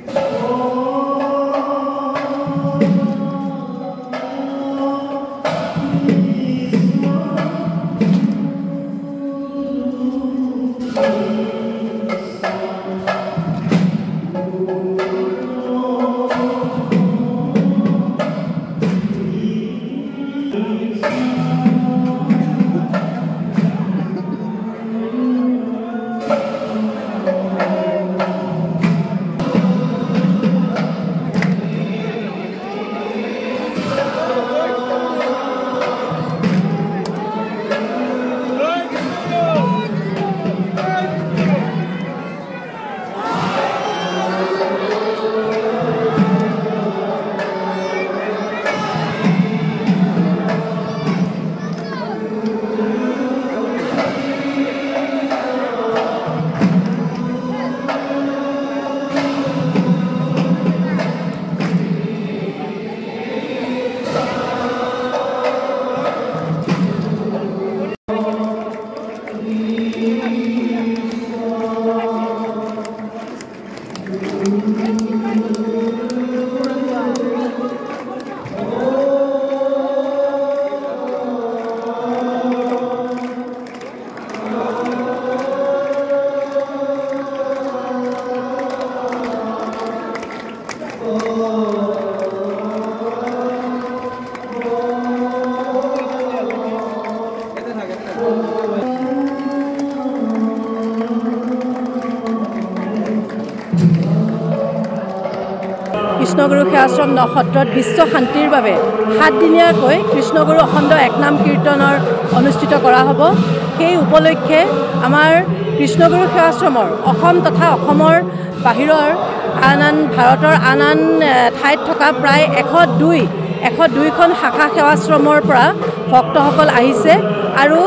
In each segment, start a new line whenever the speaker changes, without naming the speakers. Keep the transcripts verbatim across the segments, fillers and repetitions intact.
কৃষ্ণগুৰু সেৱাশ্ৰম নসত্ৰত বিশ্ব শান্তিৰ বাবে সাতদিনীয়াকৈ কৃষ্ণগুৰু অখণ্ড একনাম কীৰ্তনৰ অনুষ্ঠিত কৰা হ'ব। সেই উপলক্ষে আমাৰ কৃষ্ণগুৰু সেৱাশ্ৰমৰ অসম তথা অসমৰ বাহিৰৰ আন আন ভাৰতৰ আন আন ঠাইত থকা প্ৰায় এশ দুই এশ দুইখন শাখা সেৱাশ্ৰমৰ পৰা ভক্তসকল আহিছে আৰু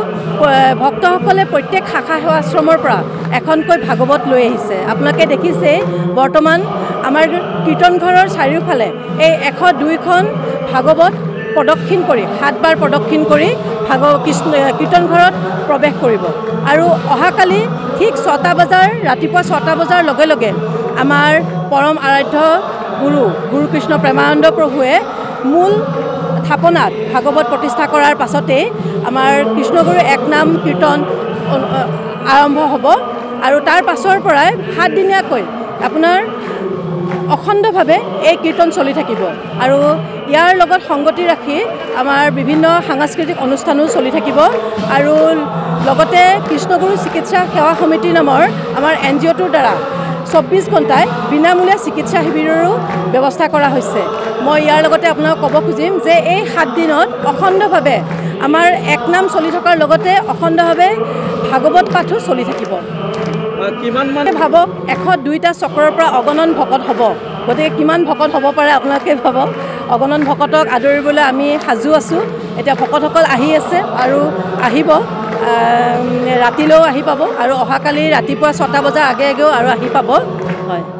ভক্তসকলে প্ৰত্যেক শাখা সেৱাশ্ৰমৰ পৰা এখনকৈ ভাগৱত লৈ আহিছে। আপোনালোকে দেখিছে বৰ্তমান আমাৰ কীৰ্তন ঘৰৰ চাৰিওফালে এই এশ দুইখন ভাগৱত প্ৰদক্ষিণ কৰি সাতবাৰ প্ৰদক্ষিণ কৰি ভাগ কৃষ্ণ কীৰ্তন ঘৰত প্ৰৱেশ কৰিব আৰু অহাকালি ঠিক ছটা বজাৰ ৰাতিপুৱা ছটা বজাৰ লগে লগে আমাৰ পৰম আৰাধ্য গুৰু গুৰু কৃষ্ণ প্ৰেমানন্দ প্ৰভুৱে মূল থাপনাত ভাগৱত প্ৰতিষ্ঠা কৰাৰ পাছতেই আমাৰ কৃষ্ণগুৰু একনাম কীৰ্তন আৰম্ভ হ'ব আৰু তাৰ পাছৰ পৰাই সাতদিনীয়াকৈ আপোনাৰ অখণ্ডভাৱে এই কীৰ্তন চলি থাকিব আৰু ইয়াৰ লগত সংগতি ৰাখি আমাৰ বিভিন্ন সাংস্কৃতিক অনুষ্ঠানো চলি থাকিব আৰু লগতে কৃষ্ণগুৰু চিকিৎসা সেৱা সমিতি নামৰ আমাৰ এন জি অ'টোৰ দ্বাৰা চৌব্বিছ ঘণ্টাই বিনামূলীয়া চিকিৎসা শিবিৰৰো ব্যৱস্থা কৰা হৈছে। মই ইয়াৰ লগতে আপোনাক ক'ব খুজিম যে এই সাত দিনত অখণ্ডভাৱে আমাৰ একনাম চলি থকাৰ লগতে অখণ্ডভাৱে ভাগৱত পাঠো চলি থাকিব। কিমান মানে ভাবক এশ দুইটা চক্ৰৰ পৰা অগণন ভকত হ'ব, গতিকে কিমান ভকত হ'ব পাৰে আপোনালোকে ভাবক। অগণন ভকতক আদৰিবলৈ আমি সাজু আছোঁ। এতিয়া ভকতসকল আহি আছে আৰু আহিব, ৰাতিলৈও আহি পাব আৰু অহাকালি ৰাতিপুৱা ছটা বজাৰ আগে আগেও আৰু আহি পাব। হয়।